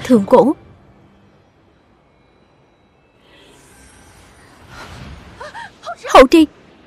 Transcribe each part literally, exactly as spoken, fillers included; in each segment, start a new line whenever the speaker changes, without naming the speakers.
Thượng cổ. Hậu Tri.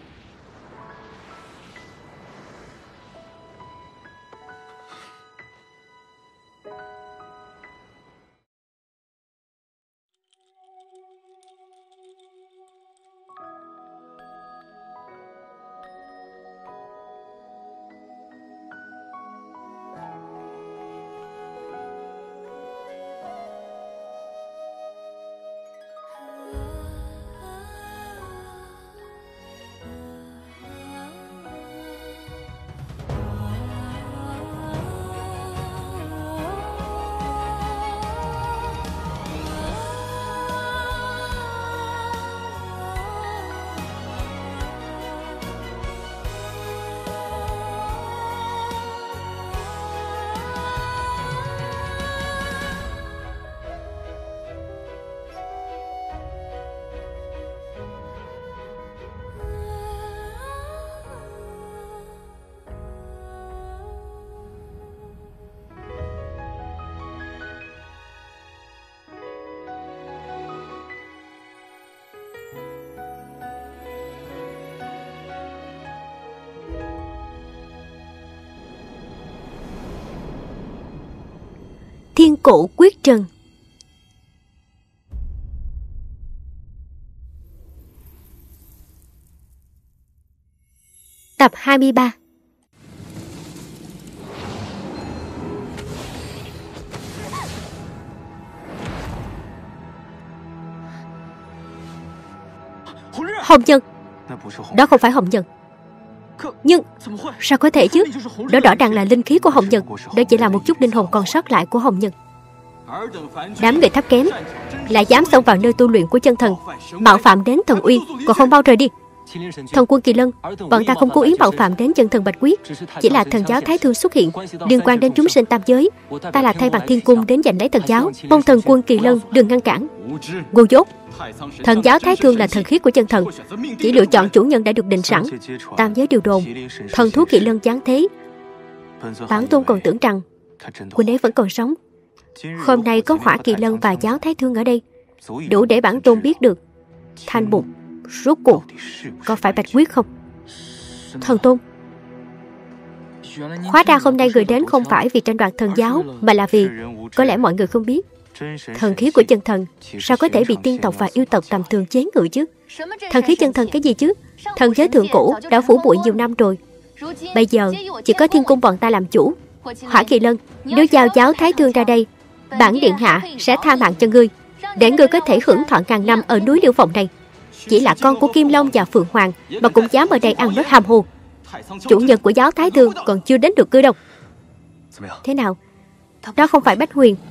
Thiên cổ quyết trần. Tập hai mươi ba. Hồng Nhân. Đó không phải Hồng Nhân. Nhưng sao có thể chứ? Đó rõ ràng là linh khí của Hồng Nhân. Đó chỉ là một chút linh hồn còn sót lại của Hồng Nhân. Đám người thấp kém lại dám xông vào nơi tu luyện của chân thần, mạo phạm đến thần uy, còn không mau rời đi. Thần quân Kỳ Lân, bọn ta không cố ý mạo phạm đến chân thần Bạch Quyết, chỉ là thần giáo Thái Thương xuất hiện, liên quan đến chúng sinh tam giới. Ta là thay mặt thiên cung đến giành lấy thần giáo, mong thần quân Kỳ Lân đừng ngăn cản. Ngu dốt. Thần giáo Thái Thương là thần khí của chân thần, chỉ lựa chọn chủ nhân đã được định sẵn. Tam giới điều đồn thần thú Kỳ Lân giáng thế. Bản tôn còn tưởng rằng huynh ấy vẫn còn sống. Hôm nay có Hỏa Kỳ Lân và giáo Thái Thương ở đây, đủ để bản tôn biết được Thanh Mục rốt cuộc có phải Bạch Quyết không? Thần tôn, hóa ra hôm nay người đến không phải vì tranh đoạt thần giáo, mà là vì, có lẽ mọi người không biết, thần khí của chân thần sao có thể bị tiên tộc và yêu tộc tầm thường chế ngự chứ? Thần khí chân thần cái gì chứ? Thần giới thượng cổ đã phủ bụi nhiều năm rồi, bây giờ chỉ có thiên cung bọn ta làm chủ. Hỏa Kỳ Lân, nếu giao giáo Thái Thương ra đây, bản điện hạ sẽ tha mạng cho ngươi, để ngươi có thể hưởng thọ ngàn năm ở núi Liêu Phòng này. Chỉ là con của Kim Long và Phượng Hoàng mà cũng dám ở đây ăn nói ham hồ. Chủ nhân của giáo Thái Thương còn chưa đến được cư đâu. Thế nào? Đó không phải Bách Huyền.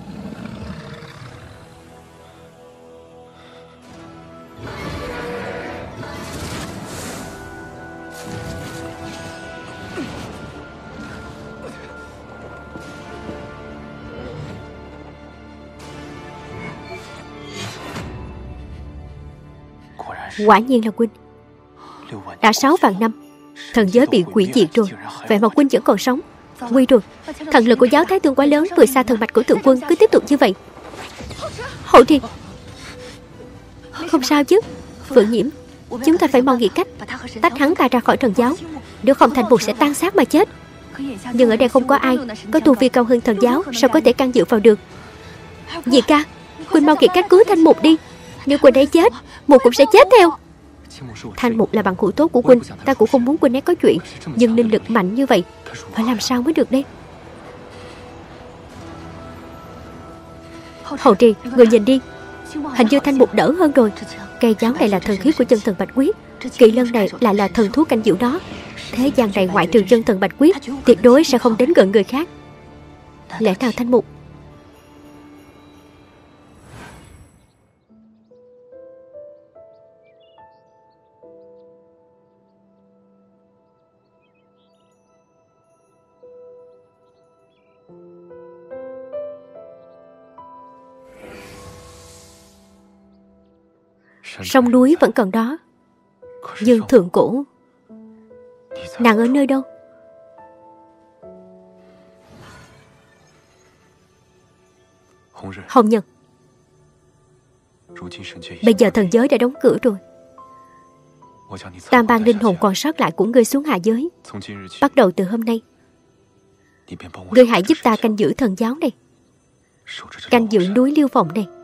Quả nhiên là huynh. Đã sáu vạn năm, thần giới bị hủy diệt rồi, vậy mà huynh vẫn còn sống. Nguy rồi, thần lực của giáo Thái Thương quá lớn, vượt xa thần mạch của thượng quân. Cứ tiếp tục như vậy. Hậu Tri, không sao chứ? Phượng Nhiễm, chúng ta phải mau nghĩ cách tách hắn ta ra khỏi thần giáo, nếu không Thành Mục sẽ tan xác mà chết. Nhưng ở đây không có ai có tu vi cao hơn thần giáo, sao có thể can dự vào được? Dì ca, huynh mau nghĩ cách cứu Thanh Mục đi. Nếu huynh ấy chết, Mục cũng sẽ chết theo. Thanh Mục là bạn hữu tốt của huynh, ta cũng không muốn huynh ấy có chuyện, nhưng linh lực mạnh như vậy, phải làm sao mới được đây? Hậu Trì, người nhìn đi, hình như Thanh Mục đỡ hơn rồi. Cây giáo này là thần khí của chân thần Bạch Quyết, Kỳ Lân này lại là thần thú canh giữ đó. Thế gian này ngoại trừ chân thần Bạch Quyết, tuyệt đối sẽ không đến gần người khác. Lẽ nào Thanh Mục? Sông núi vẫn còn đó, nhưng thượng cổ, nàng ở nơi đâu? Hồng Nhân, bây giờ thần giới đã đóng cửa rồi. Ta mang linh hồn còn sót lại của ngươi xuống hạ giới. Bắt đầu từ hôm nay, ngươi hãy giúp ta canh giữ thần giáo này, canh giữ núi Liêu Phòng này.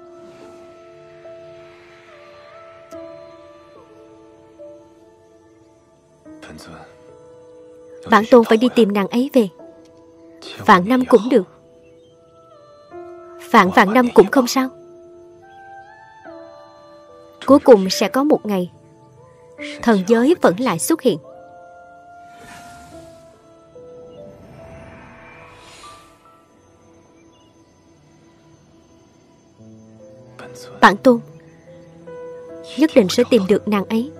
Bản tôn phải đi tìm nàng ấy về. Vạn năm cũng được, vạn vạn năm cũng không sao. Cuối cùng sẽ có một ngày thần giới vẫn lại xuất hiện. Bản tôn nhất định sẽ tìm được nàng ấy.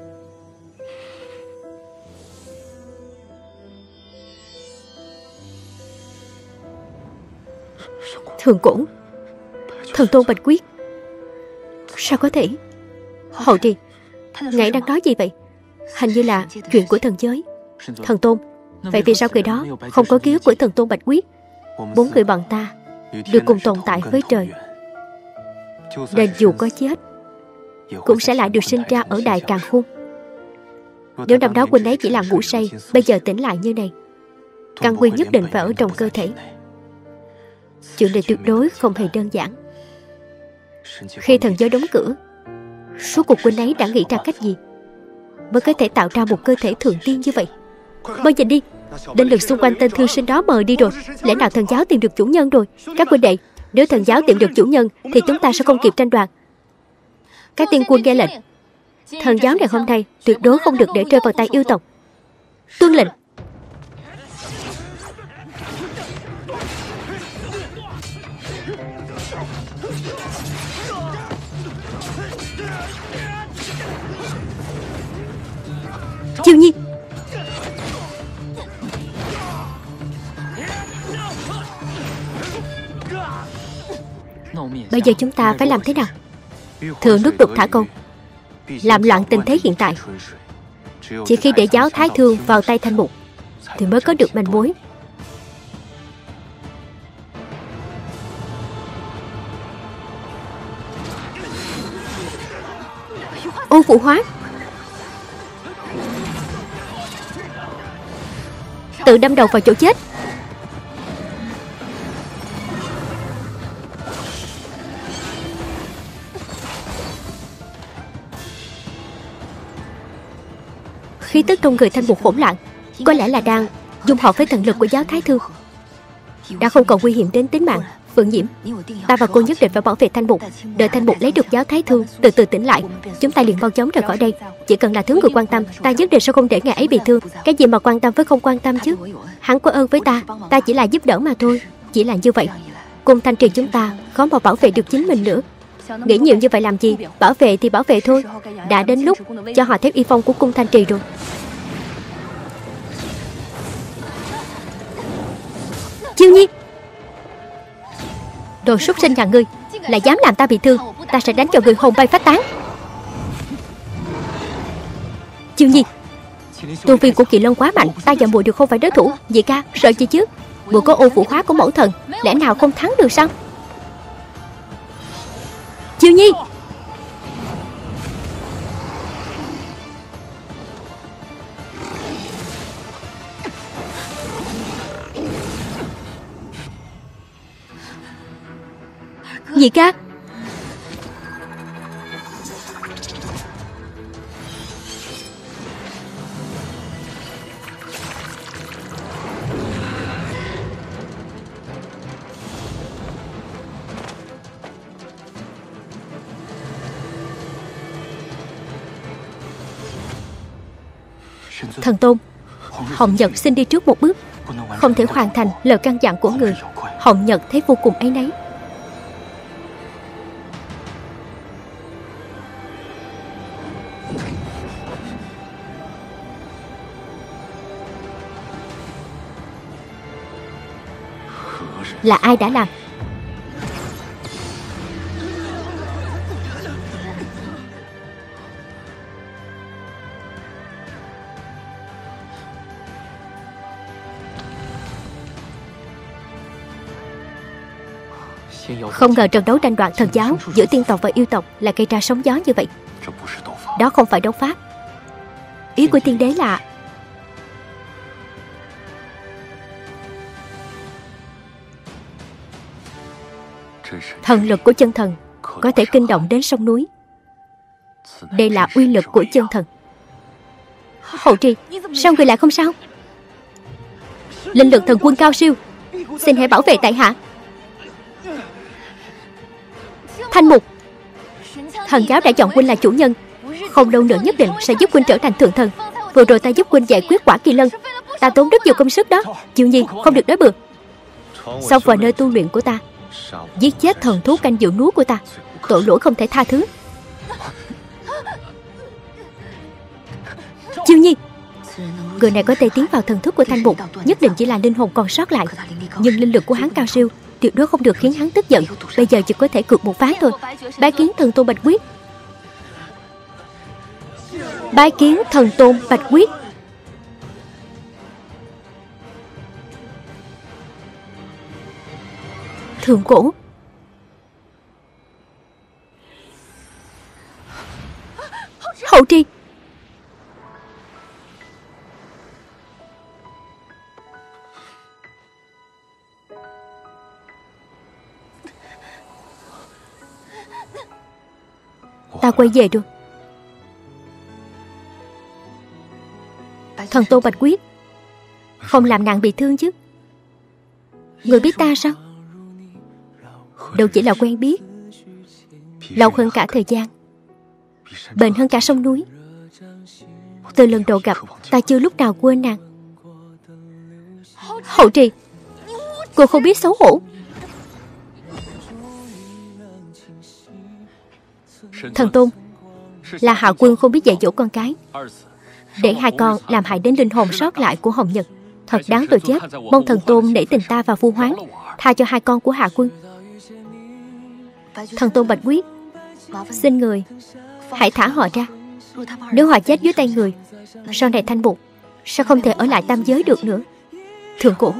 Thường Cổ, thần tôn Bạch Quyết, sao có thể? Hậu trì, ngài đang nói gì vậy? Hình như là chuyện của thần giới. Thần tôn, vậy vì sao người đó không có ký ức của thần tôn Bạch Quyết? Bốn người bọn ta được cùng tồn tại với trời, nên dù có chết cũng sẽ lại được sinh ra ở Đại Càn Khôn. Nếu năm đó huynh ấy chỉ là ngủ say, bây giờ tỉnh lại như này, căn nguyên nhất định phải ở trong cơ thể. Chuyện này tuyệt đối không hề đơn giản. Khi thần giới đóng cửa, suốt cuộc huynh ấy đã nghĩ ra cách gì mới có thể tạo ra một cơ thể thượng tiên như vậy? Mau nhìn đi, linh lực xung quanh tên thư sinh đó mờ đi rồi. Lẽ nào thần giáo tìm được chủ nhân rồi? Các huynh đệ, nếu thần giáo tìm được chủ nhân thì chúng ta sẽ không kịp tranh đoạt. Các tiên quân nghe lệnh, thần giáo ngày hôm nay tuyệt đối không được để rơi vào tay yêu tộc. Tuân lệnh. Chiêu Nhi, bây giờ chúng ta phải làm thế nào? Thừa nước đục thả câu, làm loạn tình thế hiện tại. Chỉ khi để giáo Thái Thương vào tay Thanh Mục thì mới có được manh mối. Ô Vũ Hóa, tự đâm đầu vào chỗ chết. Khí tức trong người Thanh Mục hỗn loạn, có lẽ là đang dung hợp với thần lực của giáo Thái Thương. Đã không còn nguy hiểm đến tính mạng. Phượng Nhiễm, ta và cô nhất định phải bảo vệ Thanh Mục. Đợi Thanh Mục lấy được giáo Thái Thương từ từ tỉnh lại, chúng ta liền mau chóng rời khỏi đây. Chỉ cần là thứ người quan tâm, ta nhất định sẽ không để ngài ấy bị thương. Cái gì mà quan tâm với không quan tâm chứ? Hắn có ơn với ta, ta chỉ là giúp đỡ mà thôi. Chỉ là như vậy, Cung Thanh Trì chúng ta khó mà bảo vệ được chính mình nữa. Nghĩ nhiều như vậy làm gì? Bảo vệ thì bảo vệ thôi. Đã đến lúc cho họ theo y phong của Cung Thanh Trì rồi. Chiêu Nhi, đồ súc sinh nhà ngươi, lại dám làm ta bị thương, ta sẽ đánh cho người hồn bay phách tán. Chiêu Nhi, tu vi của Kỳ Lân quá mạnh, ta và muội đều không phải đối thủ. Vậy ca, sợ gì chứ? Muội có ô phụ hóa của mẫu thần, lẽ nào không thắng được sao? Chiêu Nhi, Nhị ca, thần tôn, Hồng Nhật xin đi trước một bước, không thể hoàn thành lời căn dặn của người. Hồng Nhật thấy vô cùng áy náy. Là ai đã làm? Không ngờ trận đấu tranh đoạt thần giáo giữa tiên tộc và yêu tộc lại gây ra sóng gió như vậy. Đó không phải đấu pháp. Ý của tiên đế là thần lực của chân thần có thể kinh động đến sông núi. Đây là uy lực của chân thần. Hậu Trì, sao người lại không sao? Linh lực thần quân cao siêu, xin hãy bảo vệ tại hạ. Thanh Mục, thần giáo đã chọn huynh là chủ nhân, không lâu nữa nhất định sẽ giúp huynh trở thành thượng thần. Vừa rồi ta giúp huynh giải quyết Quả Kỳ Lân, ta tốn rất nhiều công sức đó. Chiêu Nhi không được đói bừa. Xông vào nơi tu luyện của ta, giết chết thần thú canh giữ núi của ta, tội lỗi không thể tha thứ. Chiêu Nhi, người này có thể tiến vào thần thức của Thanh Mục, nhất định chỉ là linh hồn còn sót lại, nhưng linh lực của hắn cao siêu, tuyệt đối không được khiến hắn tức giận. Bây giờ chỉ có thể cược một ván thôi. Bái kiến thần tôn Bạch Quyết. Bái kiến thần tôn Bạch Quyết. Thượng cổ. Hậu Tri. Ta quay về rồi. Thần tôn Bạch Quyết, không làm nàng bị thương chứ? Người biết ta sao? Đâu chỉ là quen biết, lâu hơn cả thời gian, bền hơn cả sông núi. Từ lần đầu gặp, ta chưa lúc nào quên nàng. Hậu Trì, cô không biết xấu hổ. Thần tôn, là Hạ Quân không biết dạy dỗ con cái, để hai con làm hại đến linh hồn sót lại của Hồng Nhật. Thật đáng tội chết. Mong thần tôn nể tình ta và Phu Hoán, tha cho hai con của Hạ Quân. Thần tôn Bạch Quyết, xin người hãy thả họ ra. Nếu họ chết dưới tay người, sau này Thanh Mục sao không thể ở lại tam giới được nữa. Thượng cổ.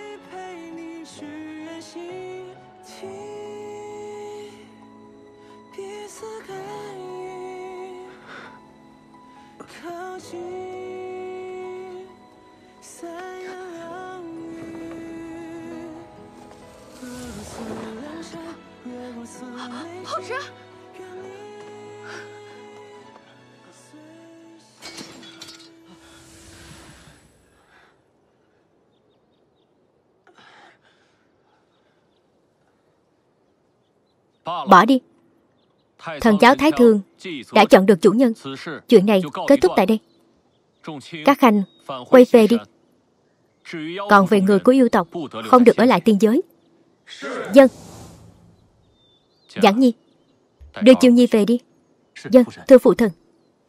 Bỏ đi. Thần giáo Thái Thương đã chọn được chủ nhân. Chuyện này kết thúc tại đây. Các khanh quay về đi. Còn về người của yêu tộc, không được ở lại tiên giới. Dân. Giảng Nhi, đưa Chiêu Nhi về đi. Dân, thưa phụ thần.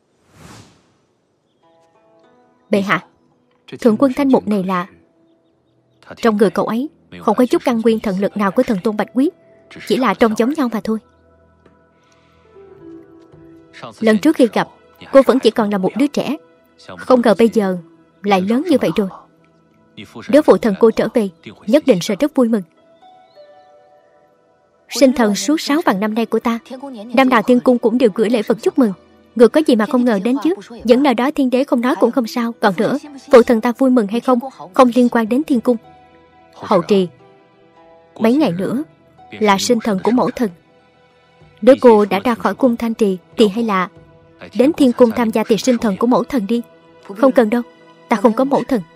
Bệ hạ, thượng quân Thanh Mục này là... Trong người cậu ấy không có chút căn nguyên thần lực nào của thần tôn Bạch Quyết, chỉ là trông giống nhau mà thôi. Lần trước khi gặp, cô vẫn chỉ còn là một đứa trẻ, không ngờ bây giờ lại lớn như vậy rồi. Nếu phụ thần cô trở về, nhất định sẽ rất vui mừng. Sinh thần suốt sáu vạn năm nay của ta, năm nào thiên cung cũng đều gửi lễ vật chúc mừng. Người có gì mà không ngờ đến chứ? Dẫn lời đó thiên đế không nói cũng không sao. Còn nữa, phụ thần ta vui mừng hay không không liên quan đến thiên cung. Hậu Trì, mấy ngày nữa là sinh thần của mẫu thần. Nếu cô đã ra khỏi cung Thanh Trì thì hay là đến thiên cung tham gia tiệc sinh thần của mẫu thần đi. Không cần đâu, ta không có mẫu thần.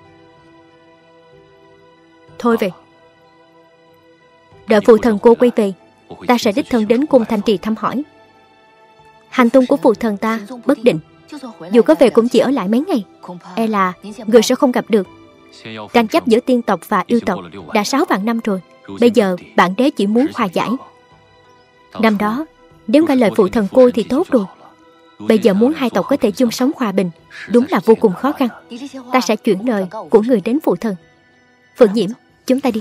Thôi về. Đợi phụ thần cô quay về, ta sẽ đích thân đến cung Thanh Trì thăm hỏi. Hành tung của phụ thần ta bất định, dù có về cũng chỉ ở lại mấy ngày. E là người sẽ không gặp được. Tranh chấp giữa tiên tộc và yêu tộc đã sáu vạn năm rồi. Bây giờ bản đế chỉ muốn hòa giải. Năm đó nếu nghe lời phụ thần cô thì tốt rồi. Bây giờ muốn hai tộc có thể chung sống hòa bình, đúng là vô cùng khó khăn. Ta sẽ chuyển lời của người đến phụ thần. Phượng Nhiễm, chúng ta đi.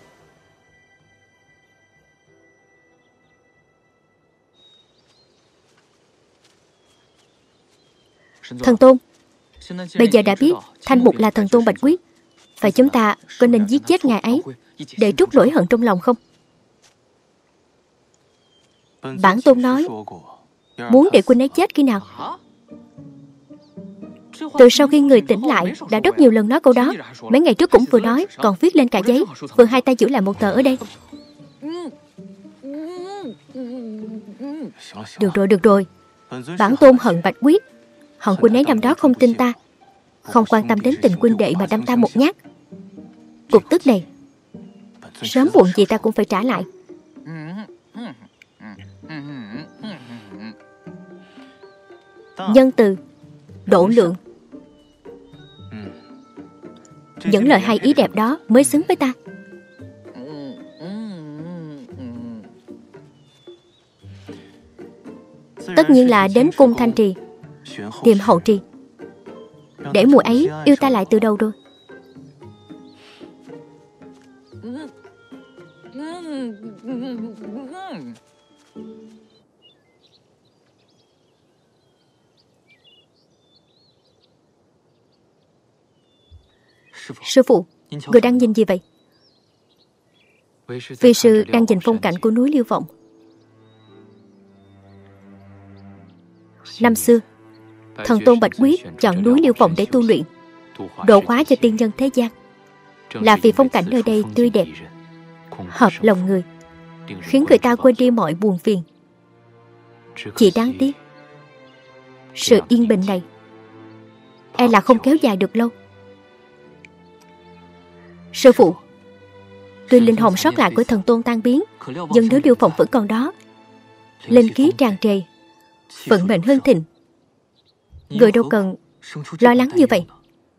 Thần tôn, bây giờ đã biết Thanh Mục là thần tôn Bạch Quyết, vậy chúng ta có nên giết chết ngài ấy để trút nỗi hận trong lòng không? Bản tôn nói muốn để huynh ấy chết khi nào? Từ sau khi người tỉnh lại đã rất nhiều lần nói câu đó. Mấy ngày trước cũng vừa nói, còn viết lên cả giấy. Vừa hai tay giữ lại một tờ ở đây. Được rồi, được rồi. Bản tôn hận Bạch Quyết. Hận huynh ấy năm đó không tin ta, không quan tâm đến tình huynh đệ mà đâm ta một nhát. Cục tức này sớm muộn gì ta cũng phải trả lại. Nhân từ, độ lượng, những lời hay ý đẹp đó mới xứng với ta. Tất nhiên là đến cung Thanh Trì tìm Hậu Trì, để muội ấy yêu ta lại từ đầu rồi. Sư phụ, người đang nhìn gì vậy? Phi sư đang nhìn phong cảnh của núi Liêu Vọng. Năm xưa, thần tôn Bạch Quyết chọn núi Liêu Vọng để tu luyện, độ hóa cho tiên nhân thế gian, là vì phong cảnh nơi đây tươi đẹp, hợp lòng người, khiến người ta quên đi mọi buồn phiền. Chỉ đáng tiếc, sự yên bình này e là không kéo dài được lâu. Sư phụ, tuy linh hồn sót lại của thần tôn tan biến, nhưng núi Liêu Vọng vẫn còn đó, linh khí tràn trề, vận mệnh hưng thịnh. Người đâu cần lo lắng như vậy.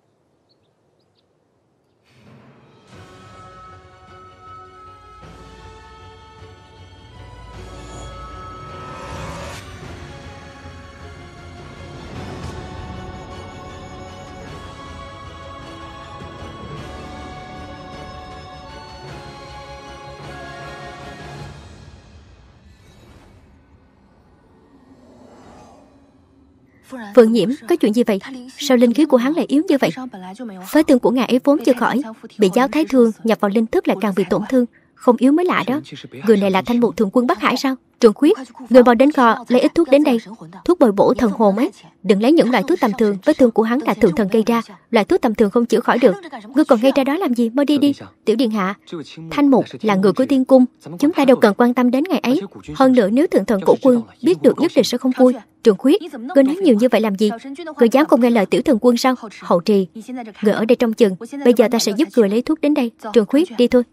Phượng Nhiễm, có chuyện gì vậy? Sao linh khí của hắn lại yếu như vậy? Vết thương của ngài ấy vốn chưa khỏi, bị giáo thái thương nhập vào linh thức lại càng bị tổn thương. Không yếu mới lạ đó. Người này là Thanh Mục Thượng Quân Bắc Hải sao? Trường Khuyết, người mau đến kho lấy ít thuốc đến đây. Thuốc bồi bổ thần hồn ấy. Đừng lấy những loại thuốc tầm thường. Vết thương của hắn là thượng thần gây ra, loại thuốc tầm thường không chữa khỏi được. Ngươi còn gây ra đó làm gì? Mau đi đi. Tiểu điện hạ, Thanh Mục là người của tiên cung, chúng ta đâu cần quan tâm đến ngày ấy. Hơn nữa nếu thượng thần cổ quân biết được nhất định sẽ không vui. Trường Khuyết, ngươi nói nhiều như vậy làm gì? Ngươi dám không nghe lời tiểu thần quân sao? Hậu Trì, người ở đây trong chừng. Bây giờ ta sẽ giúp người lấy thuốc đến đây. Trường Khuyết, đi thôi.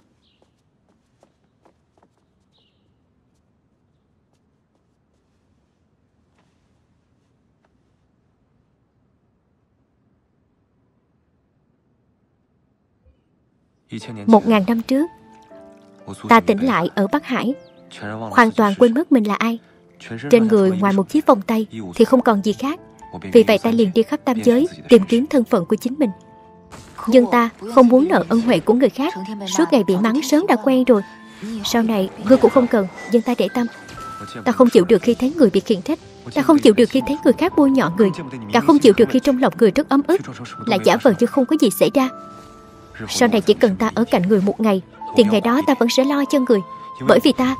Một ngàn năm trước, ta tỉnh lại ở Bắc Hải, hoàn toàn quên mất mình là ai. Trên người ngoài một chiếc vòng tay thì không còn gì khác. Vì vậy ta liền đi khắp tam giới tìm kiếm thân phận của chính mình. Nhưng ta không muốn nợ ân huệ của người khác. Suốt ngày bị mắng sớm đã quen rồi. Sau này ngươi cũng không cần, nhưng ta để tâm. Ta không chịu được khi thấy người bị khiển trách. Ta không chịu được khi thấy người khác bôi nhọ người. Cả không chịu được khi trong lòng người rất ấm ức, lại giả vờ như không có gì xảy ra. Sau này chỉ cần ta ở cạnh người một ngày, thì ngày đó ta vẫn sẽ lo cho người. Bởi vì ta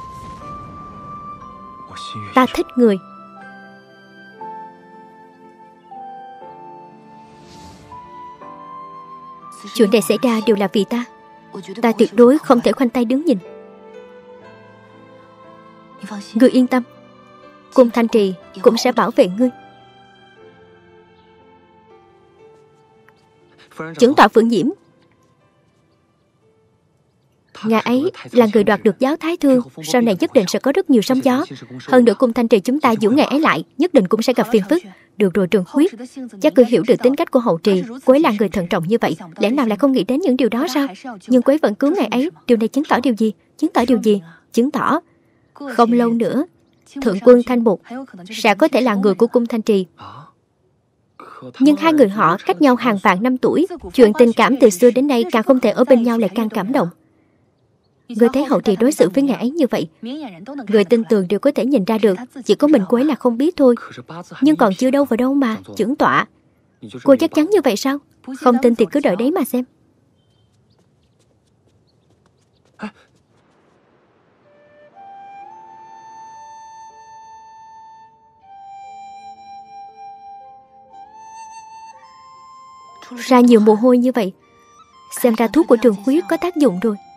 Ta thích người. Chuyện này xảy ra đều là vì ta. Ta tuyệt đối không thể khoanh tay đứng nhìn. Ngươi yên tâm, cung Thanh Trì cũng sẽ bảo vệ ngươi. Chứng tọa Phượng Nhiễm, ngài ấy là người đoạt được giáo thái thương, sau này nhất định sẽ có rất nhiều sóng gió. Hơn nữa cung Thanh Trì chúng ta giữ ngài ấy lại, nhất định cũng sẽ gặp phiền phức. Được rồi Trường Khuyết, chắc ngươi hiểu được tính cách của Hậu Trì. Cô ấy là người thận trọng như vậy, lẽ nào lại không nghĩ đến những điều đó sao? Nhưng cô ấy vẫn cứu ngài ấy. Điều này chứng tỏ điều gì? Chứng tỏ điều gì? Chứng tỏ không lâu nữa Thượng Quân Thanh Mục sẽ có thể là người của cung Thanh Trì. Nhưng hai người họ cách nhau hàng vạn năm tuổi, chuyện tình cảm từ xưa đến nay càng không thể ở bên nhau lại càng cảm động. Người thấy Hậu Trì đối xử với ngài ấy như vậy, người tin tưởng đều có thể nhìn ra được. Chỉ có mình cô ấy là không biết thôi. Nhưng còn chưa đâu vào đâu mà. Chưởng tọa, cô chắc chắn như vậy sao? Không tin thì cứ đợi đấy mà xem. ra nhiều mồ hôi như vậy. Xem ra thuốc của Trường Khuyết có tác dụng rồi.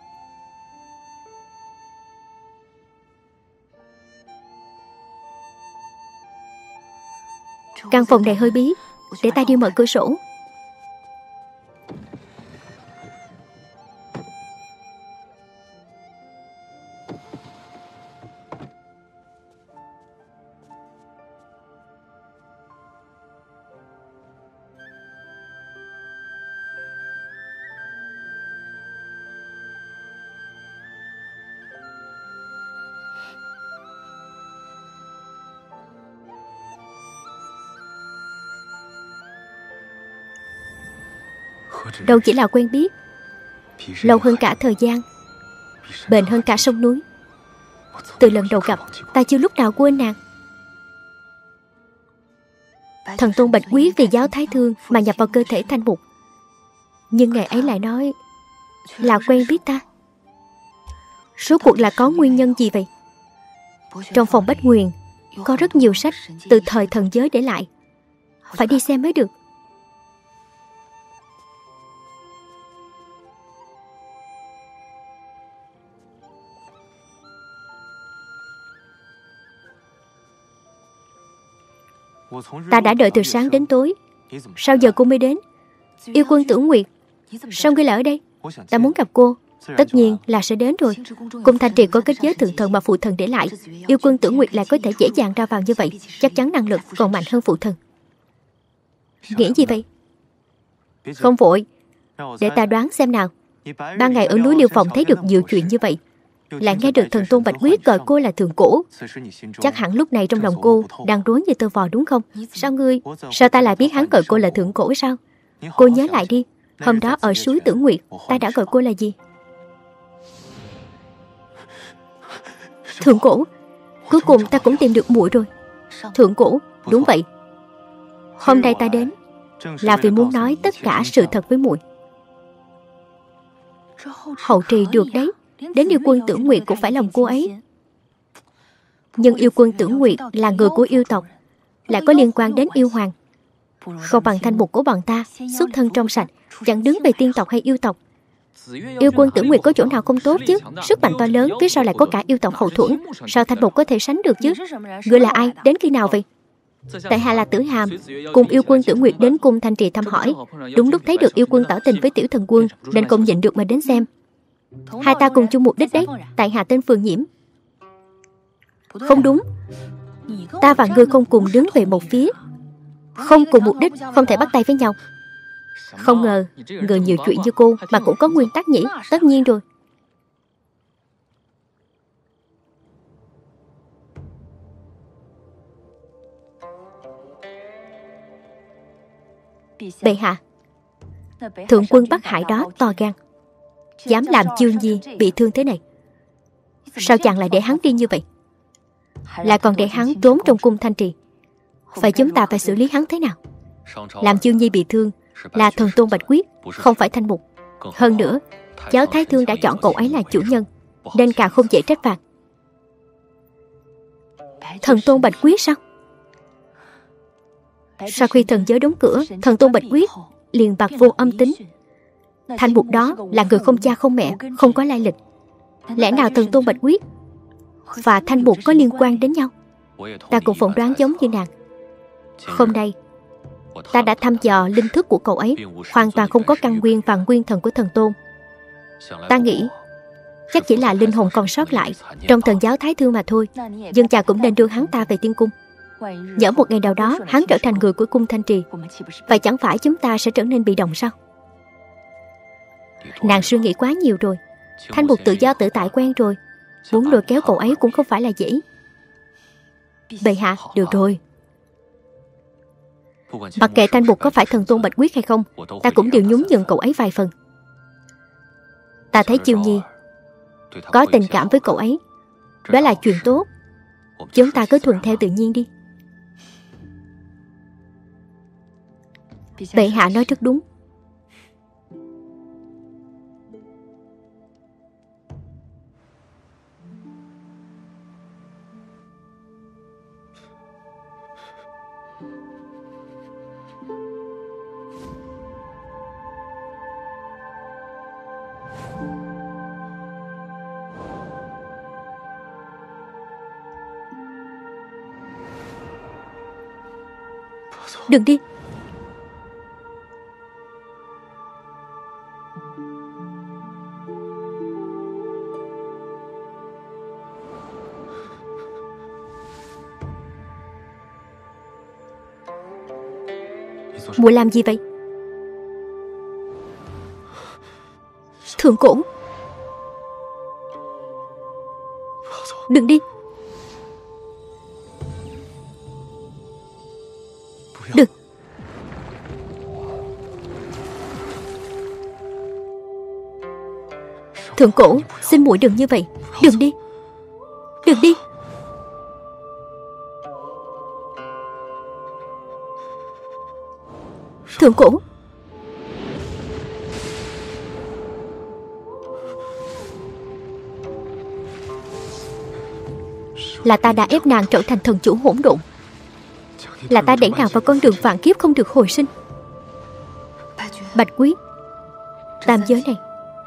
Căn phòng này hơi bí, để ta đi mở cửa sổ. Đâu chỉ là quen biết, lâu hơn cả thời gian, bền hơn cả sông núi. Từ lần đầu gặp, ta chưa lúc nào quên nàng. Thần Tôn Bạch Quyết vì giáo Thái Thương mà nhập vào cơ thể Thanh Mục, nhưng ngày ấy lại nói là quen biết ta. Rốt cuộc là có nguyên nhân gì vậy? Trong phòng Bách Nguyền có rất nhiều sách từ thời thần giới để lại, phải đi xem mới được. Ta đã đợi từ sáng đến tối, sao giờ cô mới đến? Yêu quân Tử Nguyệt, sao ngươi lại ở đây? Ta muốn gặp cô, tất nhiên là sẽ đến rồi. Cung Thanh Trì có kết giới thượng thần mà phụ thần để lại, yêu quân Tử Nguyệt lại có thể dễ dàng ra vào như vậy, chắc chắn năng lực còn mạnh hơn phụ thần. Nghĩ gì vậy? Không vội, để ta đoán xem nào. Ban ngày ở núi Liêu Phòng thấy được nhiều chuyện như vậy, lại nghe được Thần Tôn Bạch Quyết gọi cô là Thượng Cổ. Chắc hẳn lúc này trong lòng cô đang rối như tơ vò đúng không? Sao ngươi, sao ta lại biết hắn gọi cô là Thượng Cổ sao? Cô nhớ lại đi, hôm đó ở suối Tử Nguyệt, ta đã gọi cô là gì? Thượng Cổ. Cuối cùng ta cũng tìm được muội rồi. Thượng Cổ, đúng vậy. Hôm nay ta đến là vì muốn nói tất cả sự thật với muội. Hậu trì được đấy, đến yêu quân Tử Nguyệt cũng phải lòng cô ấy. Nhưng yêu quân Tử Nguyệt là người của yêu tộc, lại có liên quan đến yêu hoàng. Không bằng Thanh Mục của bọn ta, xuất thân trong sạch, chẳng đứng về tiên tộc hay yêu tộc. Yêu quân Tử Nguyệt có chỗ nào không tốt chứ? Sức mạnh to lớn, phía sau lại có cả yêu tộc hậu thuẫn, sao Thanh Mục có thể sánh được chứ? Ngươi là ai, đến khi nào vậy? Tại hạ là Tử Hàm, cùng yêu quân Tử Nguyệt đến cung Thanh Trì thăm hỏi. Đúng lúc thấy được yêu quân tỏ tình với tiểu thần quân, nên không nhịn được mà đến xem. Hai ta cùng chung mục đích đấy. Tại hạ tên Phương Nhiễm. Không đúng, ta và ngươi không cùng đứng về một phía, không cùng mục đích, không thể bắt tay với nhau. Không ngờ người nhiều chuyện như cô mà cũng có nguyên tắc nhỉ. Tất nhiên rồi. Bệ hạ, thượng quân Bắc Hải đó to gan, dám làm Chương Di bị thương thế này. Sao chàng lại để hắn đi như vậy, lại còn để hắn trốn trong cung Thanh Trì? Vậy chúng ta phải xử lý hắn thế nào? Làm Chương Di bị thương là Thần Tôn Bạch Quyết, không phải Thanh Mục. Hơn nữa, giáo Thái Thương đã chọn cậu ấy là chủ nhân, nên càng không dễ trách phạt. Thần Tôn Bạch Quyết sao? Sau khi thần giới đóng cửa, Thần Tôn Bạch Quyết liền bạc vô âm tính. Thanh Mục đó là người không cha không mẹ, không có lai lịch. Lẽ nào Thần Tôn Bạch Quyết và Thanh Mục có liên quan đến nhau? Ta cũng phỏng đoán giống như nàng. Hôm nay ta đã thăm dò linh thức của cậu ấy, hoàn toàn không có căn nguyên và nguyên thần của thần tôn. Ta nghĩ chắc chỉ là linh hồn còn sót lại trong thần giáo Thái Thương mà thôi. Dân chàng cũng nên đưa hắn ta về tiên cung. Nhỡ một ngày nào đó hắn trở thành người của cung Thanh Trì, vậy chẳng phải chúng ta sẽ trở nên bị động sao? Nàng suy nghĩ quá nhiều rồi. Thanh Mục tự do tự tại quen rồi, muốn lôi kéo cậu ấy cũng không phải là dễ. Bệ hạ, được rồi. Mặc kệ Thanh Mục có phải Thần Tôn Bạch Quyết hay không, ta cũng đều nhún nhường cậu ấy vài phần. Ta thấy Chiêu Nhi có tình cảm với cậu ấy, đó là chuyện tốt. Chúng ta cứ thuận theo tự nhiên đi. Bệ hạ nói rất đúng. Đừng đi. Muội làm gì vậy? Thượng Cổ, đừng đi. Đừng. Thượng Cổ, xin muội đừng như vậy. Đừng đi. Đừng đi. Thượng Cổ. Là ta đã ép nàng trở thành thần chủ hỗn độn. Là ta đẩy nàng vào con đường vạn kiếp không được hồi sinh. Bạch Quý, tam giới này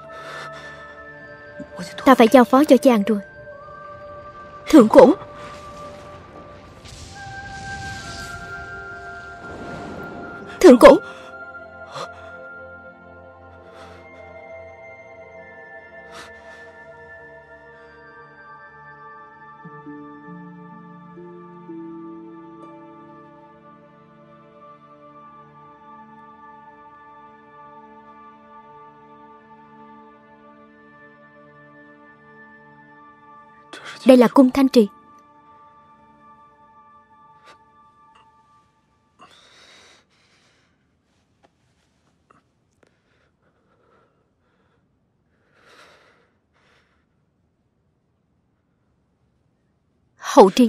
ta phải giao phó cho chàng rồi. Thượng Cổ. Thượng Cổ. Đây là cung Thanh Trì. Hậu Trì.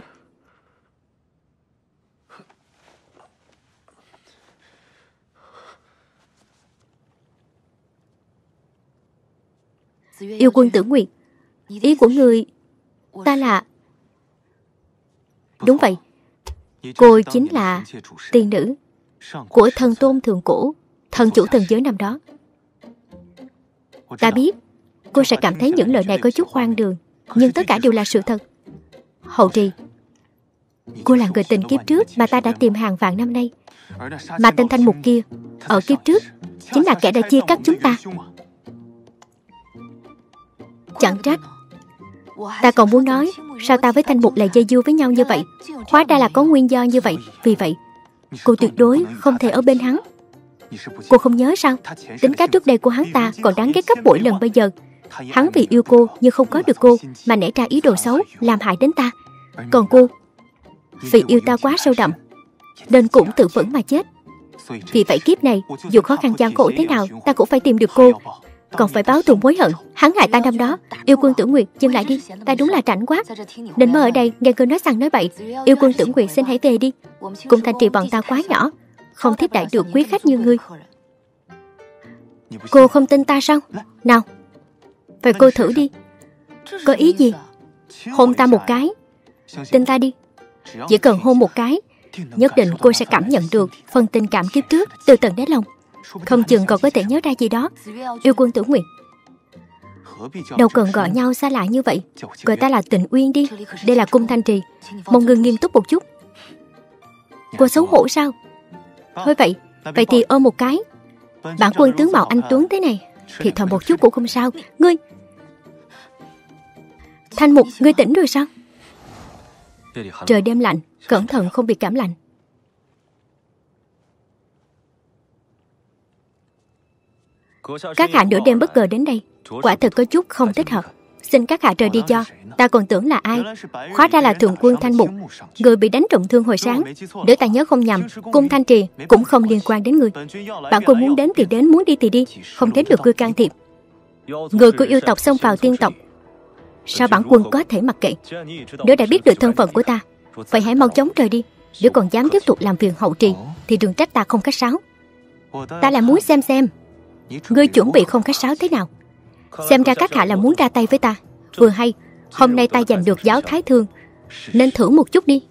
Yêu Quân Tử Nguyệt, ý của người ta là... Đúng vậy, cô chính là tiên nữ của thần tôn Thượng Cổ, thần chủ thần giới năm đó. Ta biết cô sẽ cảm thấy những lời này có chút hoang đường, nhưng tất cả đều là sự thật. Hậu Trì, cô là người tình kiếp trước mà ta đã tìm hàng vạn năm nay. Mà tên Thanh Mục kia ở kiếp trước chính là kẻ đã chia cắt chúng ta. Chẳng trách ta còn muốn nói sao ta với Thanh Mục lại dây dưa với nhau như vậy. Hóa ra là có nguyên do như vậy. Vì vậy cô tuyệt đối không thể ở bên hắn. Cô không nhớ sao? Tính cách trước đây của hắn ta còn đáng ghét gấp bội lần bây giờ. Hắn vì yêu cô nhưng không có được cô mà nảy ra ý đồ xấu làm hại đến ta. Còn cô vì yêu ta quá sâu đậm nên cũng tự vẫn mà chết. Vì vậy kiếp này dù khó khăn gian khổ thế nào ta cũng phải tìm được cô, còn phải báo thù mối hận hắn hại ta năm đó. Yêu Quân Tử Nguyệt, dừng lại đi, ta đúng là rảnh quá nên mới ở đây nghe cô nói xăng nói bậy. Yêu Quân Tử Nguyệt, xin hãy về đi. Cung Thanh Trì bọn ta quá nhỏ, không tiếp đãi được quý khách như ngươi. Cô không tin ta sao? Nào, vậy cô thử đi. Có ý gì? Hôn ta một cái. Tin ta đi, chỉ cần hôn một cái, nhất định cô sẽ cảm nhận được phần tình cảm kiếp trước từ tận đáy lòng. Không chừng còn có thể nhớ ra gì đó. Yêu Quân Tử Nguyệt, đâu cần gọi nhau xa lạ như vậy. Gọi ta là Tịnh Uyên đi. Đây là cung Thanh Trì, mong ngừng nghiêm túc một chút. Cô xấu hổ sao? Thôi vậy, vậy thì ôm một cái. Bản quân tướng mạo anh tuấn thế này thì thầm một chút cũng không sao. Ngươi Thanh Mục, ngươi tỉnh rồi sao? Trời đêm lạnh, cẩn thận không bị cảm lạnh. Các hạ nửa đêm bất ngờ đến đây, quả thật có chút không thích hợp. Xin các hạ rời đi cho. Ta còn tưởng là ai, hóa ra là Thượng Quân Thanh Mục, người bị đánh trọng thương hồi sáng. Nếu ta nhớ không nhầm, cung Thanh Trì cũng không liên quan đến ngươi. Bản quân muốn đến thì đến, muốn đi thì đi, không đến được ngươi can thiệp. Người của yêu tộc xông vào tiên tộc, sao bản quân có thể mặc kệ? Nếu đã biết được thân phận của ta, vậy hãy mau chóng rời đi. Nếu còn dám tiếp tục làm phiền Hậu Trì thì đừng trách ta không khách sáo. Ta là muốn xem xem ngươi chuẩn bị không khách sáo thế nào. Xem ra các hạ là muốn ra tay với ta. Vừa hay hôm nay ta giành được giáo Thái Thương, nên thử một chút đi.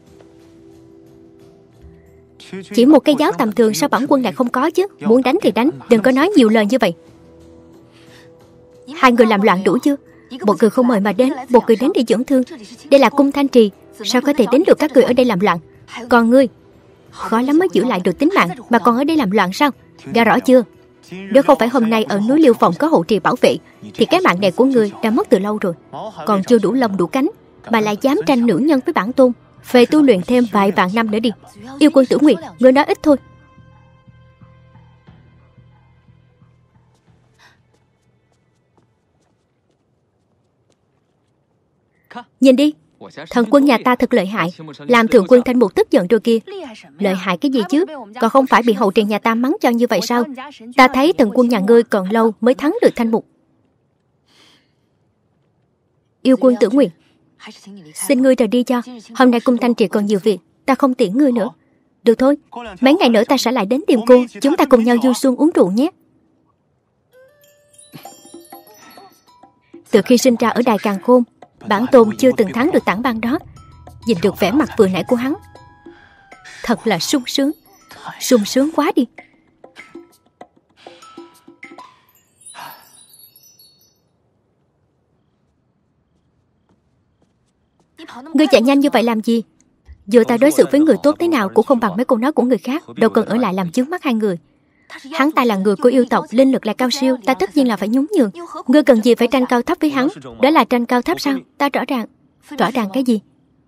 Chỉ một cái giáo tầm thường sao bản quân lại không có chứ? Muốn đánh thì đánh, đừng có nói nhiều lời như vậy. Hai người làm loạn đủ chưa? Một người không mời mà đến, một người đến để dưỡng thương. Đây là cung Thanh Trì, sao có thể đến được các người ở đây làm loạn? Còn ngươi, Khó lắm mới giữ lại được tính mạng, mà còn ở đây làm loạn sao? Nghe rõ chưa? Nếu không phải hôm nay ở núi Liêu Phòng có hộ trì bảo vệ, thì cái mạng này của ngươi đã mất từ lâu rồi. Còn chưa đủ lông đủ cánh mà lại dám tranh nữ nhân với bản tôn. Về tu luyện thêm vài vạn năm nữa đi. Yêu Quân Tử Nguyệt, ngươi nói ít thôi. Nhìn đi, thần quân nhà ta thật lợi hại, làm thượng quân Thanh Mục tức giận rồi kia. Lợi hại cái gì chứ? Còn không phải bị hậu trì nhà ta mắng cho như vậy sao? Ta thấy thần quân nhà ngươi còn lâu mới thắng được Thanh Mục. Yêu Quân Tử Nguyệt, xin ngươi rời đi cho. Hôm nay cung Thanh Triệt còn nhiều việc, ta không tiễn ngươi nữa. Được thôi, mấy ngày nữa ta sẽ lại đến tìm cô. Chúng ta cùng nhau du xuân uống rượu nhé. Từ khi sinh ra ở Đài Càn Khôn, bản tôn chưa từng thắng được Tảng Băng đó. Nhìn được vẻ mặt vừa nãy của hắn, thật là sung sướng. Sung sướng quá đi. Ngươi chạy nhanh như vậy làm gì? Dù ta đối xử với người tốt thế nào cũng không bằng mấy câu nói của người khác. Đâu cần ở lại làm chướng mắt hai người. Hắn ta là người của yêu tộc, linh lực lại cao siêu, ta tất nhiên là phải nhún nhường. Ngươi cần gì phải tranh cao thấp với hắn? Đó là tranh cao thấp sao? Ta rõ ràng. Rõ ràng cái gì?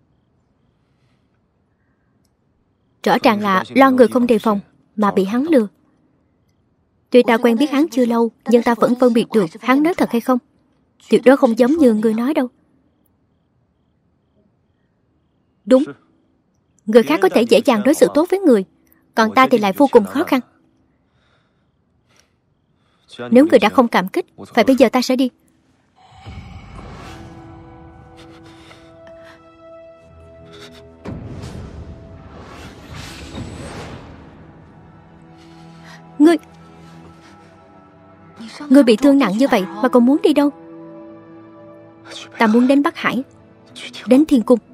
Rõ ràng là lo người không đề phòng mà bị hắn lừa. Tuy ta quen biết hắn chưa lâu, nhưng ta vẫn phân biệt được hắn nói thật hay không. Tuyệt đối không giống như người nói đâu. Đúng, người khác có thể dễ dàng đối xử tốt với người, còn ta thì lại vô cùng khó khăn. Nếu người đã không cảm kích, vậy bây giờ ta sẽ đi. Ngươi Ngươi bị thương nặng như vậy mà còn muốn đi đâu? Ta muốn đến Bắc Hải, đến Thiên Cung.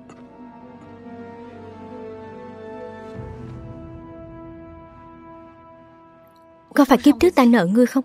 Có phải kiếp trước ta nợ ngươi không?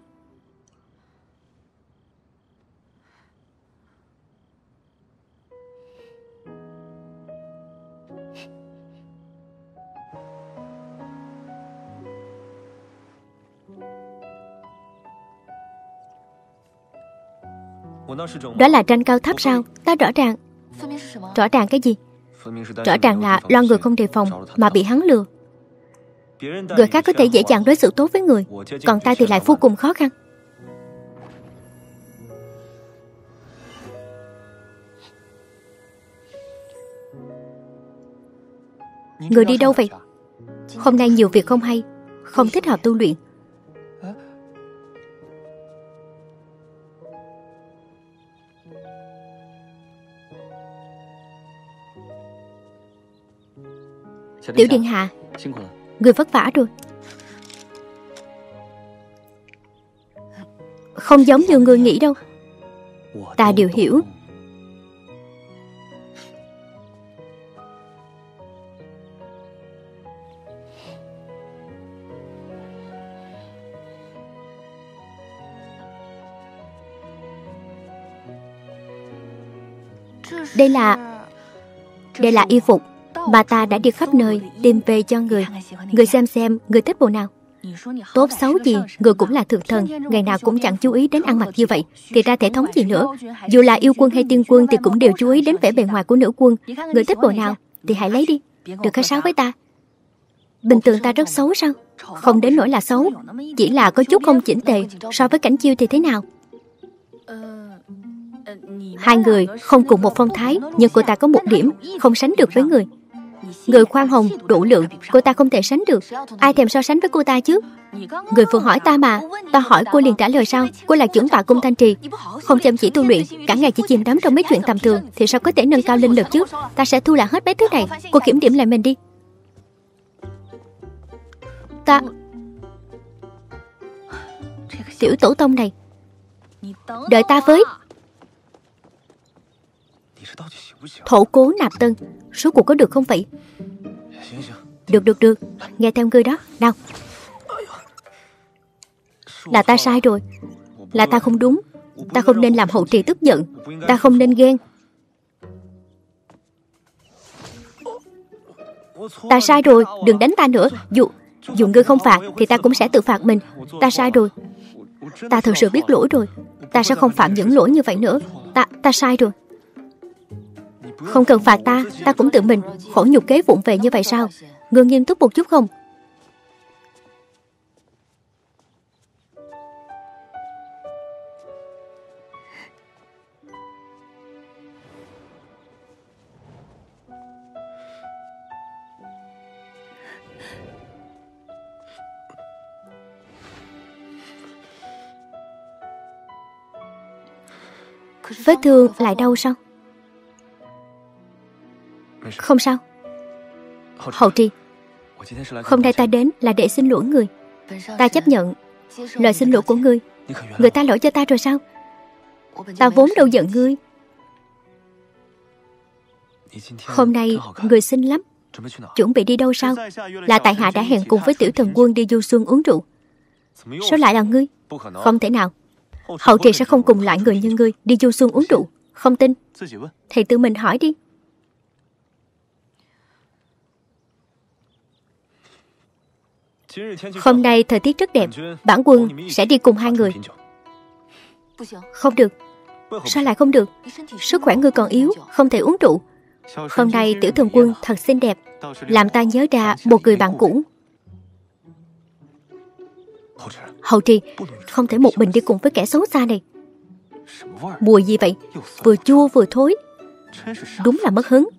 Đó là tranh cao thấp sao? Ta rõ ràng. Rõ ràng cái gì? Rõ ràng là lo người không đề phòng mà bị hắn lừa. Người khác có thể dễ dàng đối xử tốt với người, còn ta thì lại vô cùng khó khăn. Người đi đâu vậy? Hôm nay nhiều việc không hay, không thích hợp tu luyện. Tiểu điện hạ, người vất vả rồi. Không giống như người nghĩ đâu. Ta đều hiểu. Đây là Đây là y phục mà ta đã đi khắp nơi tìm về cho người. Người xem xem người thích bộ nào. Tốt xấu gì người cũng là thượng thần, ngày nào cũng chẳng chú ý đến ăn mặc như vậy thì ra thể thống gì nữa. Dù là yêu quân hay tiên quân thì cũng đều chú ý đến vẻ bề ngoài của nữ quân. Người thích bộ nào thì hãy lấy đi, đừng khách sáo với ta. Bình thường ta rất xấu sao? Không đến nỗi là xấu, chỉ là có chút không chỉnh tề. So với Cảnh Chiêu thì thế nào? Hai người không cùng một phong thái, nhưng cô ta có một điểm không sánh được với người. Người khoan hồng, độ lượng, cô ta không thể sánh được. Ai thèm so sánh với cô ta chứ? Người vừa hỏi ta mà, ta hỏi cô liền trả lời sao? Cô là trưởng tọa cung Thanh Trì, không chăm chỉ tu luyện, cả ngày chỉ chìm đắm trong mấy chuyện tầm thường thì sao có thể nâng cao linh lực chứ? Ta sẽ thu lại hết mấy thứ này. Cô kiểm điểm lại mình đi. Ta Tiểu tổ tông này, đợi ta với. Thổ cố nạp tân, số cuộc có được không vậy? Được được được, nghe theo ngươi đó. Nào, là ta sai rồi, là ta không đúng. Ta không nên làm hậu trì tức giận, ta không nên ghen. Ta sai rồi, đừng đánh ta nữa. Dù, dù ngươi không phạt thì ta cũng sẽ tự phạt mình. Ta sai rồi. Ta thật sự biết lỗi rồi. Ta sẽ không phạm những lỗi như vậy nữa. Ta, ta sai rồi. Không cần phạt ta, ta cũng tự mình. Khổ nhục kế vụng về như vậy sao? Ngươi nghiêm túc một chút không? Vết thương lại đau sao? Không sao. Hậu Trì, hôm nay ta đến là để xin lỗi người. Ta chấp nhận lời xin lỗi của ngươi. Người ta lỗi cho ta rồi sao? Ta vốn đâu giận ngươi. Hôm nay người xinh lắm. Chuẩn bị đi đâu sao? Là tại hạ đã hẹn cùng với tiểu thần quân đi du xuân uống rượu. Sao lại là ngươi? Không thể nào. Hậu Trì sẽ không cùng loại người như ngươi đi du xuân uống rượu. Không tin thì tự mình hỏi đi. Hôm nay thời tiết rất đẹp. Bản quân sẽ đi cùng hai người. Không được. Sao lại không được? Sức khỏe ngươi còn yếu, không thể uống rượu. Hôm nay tiểu thần quân thật xinh đẹp, làm ta nhớ ra một người bạn cũ. Hậu Trì, không thể một mình đi cùng với kẻ xấu xa này. Mùi gì vậy? Vừa chua vừa thối. Đúng là mất hứng.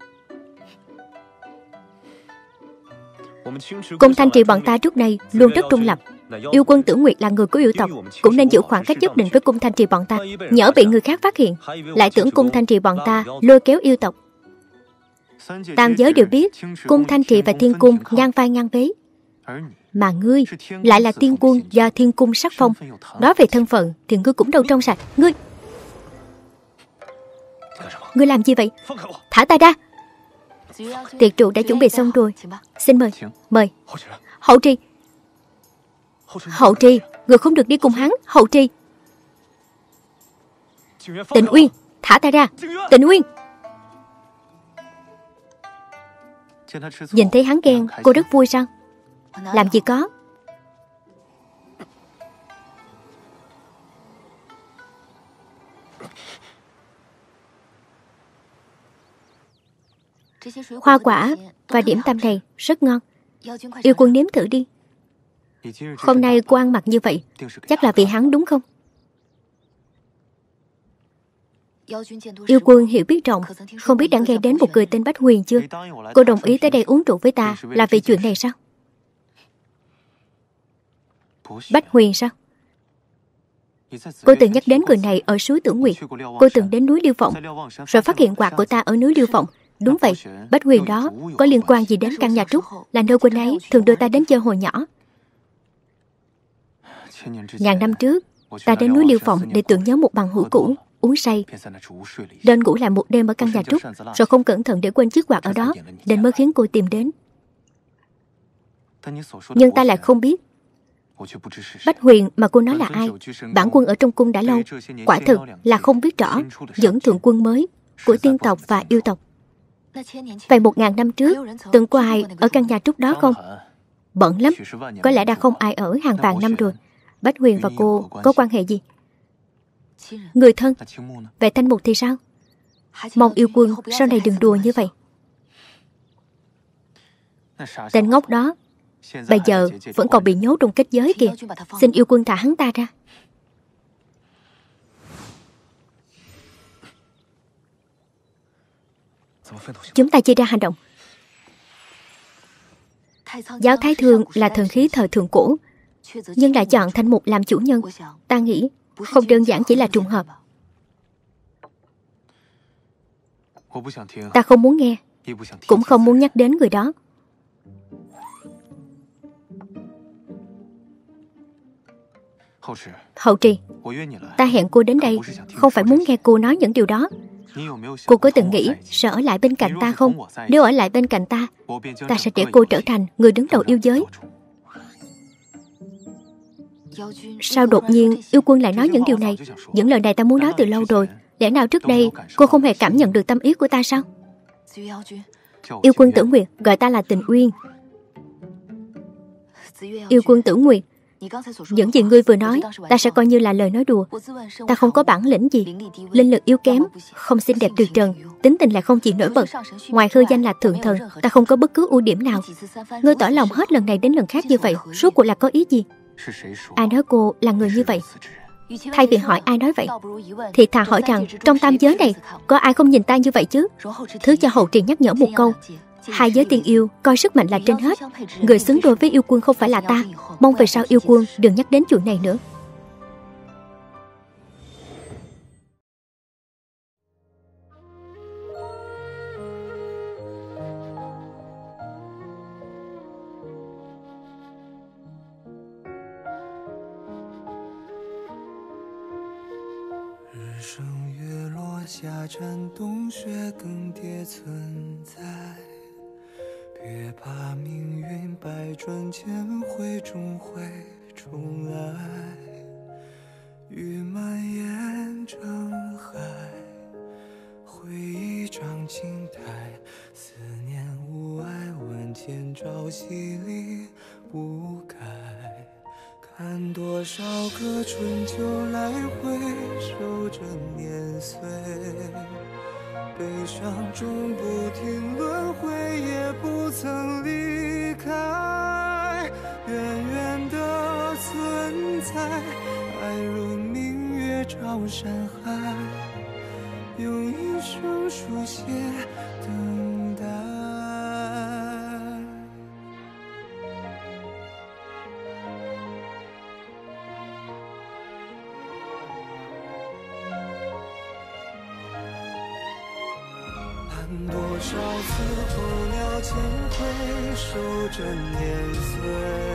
Cung Thanh Trì bọn ta trước đây luôn rất trung lập. Yêu quân Tử Nguyệt là người của yêu tộc, cũng nên giữ khoảng cách nhất định với Cung Thanh Trì bọn ta. Nhỡ bị người khác phát hiện, lại tưởng Cung Thanh Trì bọn ta lôi kéo yêu tộc. Tam giới đều biết Cung Thanh Trì và Thiên Cung ngang vai ngang vế, mà ngươi lại là tiên quân do Thiên Cung sắc phong. Nói về thân phận thì ngươi cũng đâu trong sạch. Ngươi Ngươi làm gì vậy? Thả ta ra. Tiệc rượu đã chuẩn bị xong rồi. Xin mời. Mời. Hậu Trì. Hậu Trì, người không được đi cùng hắn. Hậu Trì. Tịnh Uyên, thả ta ra. Tịnh Uyên. Nhìn thấy hắn ghen, cô rất vui sao? Làm gì có. Hoa quả và điểm tâm này rất ngon. Yêu quân nếm thử đi. Hôm nay cô ăn mặc như vậy chắc là vì hắn đúng không? Yêu quân hiểu biết rộng, không biết đã nghe đến một người tên Bách Huyền chưa? Cô đồng ý tới đây uống rượu với ta là vì chuyện này sao? Bách Huyền sao? Cô từng nhắc đến người này ở suối Tử Nguyệt. Cô từng đến núi Liêu Vọng, rồi phát hiện quạt của ta ở núi Liêu Vọng. Đúng vậy, Bách Huyền đó có liên quan gì đến căn nhà Trúc, là nơi cô ấy thường đưa ta đến chơi hồi nhỏ. Ngàn năm trước, ta đến núi Liêu Vọng để tưởng nhớ một bằng hữu cũ, uống say, nên ngủ lại một đêm ở căn nhà Trúc, rồi không cẩn thận để quên chiếc quạt ở đó, nên mới khiến cô tìm đến. Nhưng ta lại không biết Bách Huyền mà cô nói là ai. Bản quân ở trong cung đã lâu, quả thực là không biết rõ những thượng quân mới của tiên tộc và yêu tộc. Vậy một ngàn năm trước, từng có ai ở căn nhà Trúc đó không? Bận lắm, có lẽ đã không ai ở hàng vạn năm rồi. Bách Huyền và cô có quan hệ gì? Người thân. Vậy Thanh Mục thì sao? Mong yêu quân sau này đừng đùa như vậy. Tên ngốc đó bây giờ vẫn còn bị nhốt trong kết giới kìa. Xin yêu quân thả hắn ta ra. Chúng ta chia ra hành động. Giáo Thái Thương là thần khí thời thượng cổ, nhưng lại chọn Thanh Mục làm chủ nhân. Ta nghĩ không đơn giản chỉ là trùng hợp. Ta không muốn nghe, cũng không muốn nhắc đến người đó. Hậu Trì, ta hẹn cô đến đây không phải muốn nghe cô nói những điều đó. Cô có từng nghĩ sẽ ở lại bên cạnh ta không? Nếu ở lại bên cạnh ta, ta sẽ để cô trở thành người đứng đầu yêu giới. Sao đột nhiên yêu quân lại nói những điều này? Những lời này ta muốn nói từ lâu rồi. Lẽ nào trước đây cô không hề cảm nhận được tâm ý của ta sao? Yêu Quân Tử Nguyệt, gọi ta là Tình Uyên. Yêu Quân Tử Nguyệt, những gì ngươi vừa nói, ta sẽ coi như là lời nói đùa. Ta không có bản lĩnh gì, linh lực yếu kém, không xinh đẹp tuyệt trần, tính tình lại không chỉ nổi bật. Ngoài hư danh là thượng thần, ta không có bất cứ ưu điểm nào. Ngươi tỏ lòng hết lần này đến lần khác như vậy, rốt cuộc là có ý gì? Ai nói cô là người như vậy? Thay vì hỏi ai nói vậy, thì thà hỏi rằng trong tam giới này có ai không nhìn ta như vậy chứ. Thứ cho hậu trì nhắc nhở một câu: hai giới tiên yêu coi sức mạnh là trên hết. Người xứng đôi với Yêu Quân không phải là ta. Mong về sau Yêu Quân đừng nhắc đến chuyện này nữa.
别怕命运百转千回，终会重来。雨蔓延成海，回忆长青苔。思念无碍，万千朝夕里不改。看多少个春秋来回，守着年岁。悲伤终不停轮回，也不曾离开。远远的存在，爱如明月照山海，用一生书写等待。多少次候鸟千回，守着年岁。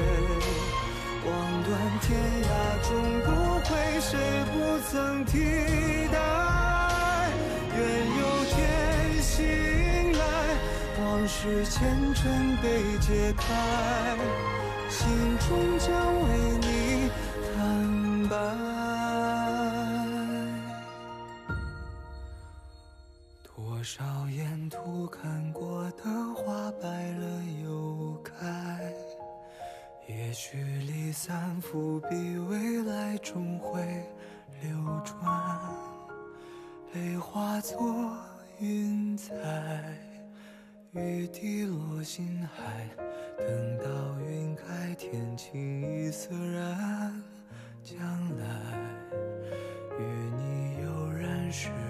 望断天涯终不悔，谁不曾替代？愿有天醒来，往事前尘被揭开，心中将为你坦白。多少沿途看过的花败了又开，也许离散伏笔，未来终会流转。泪化作云彩，雨滴落心海，等到云开，天晴已色然。将来与你悠然时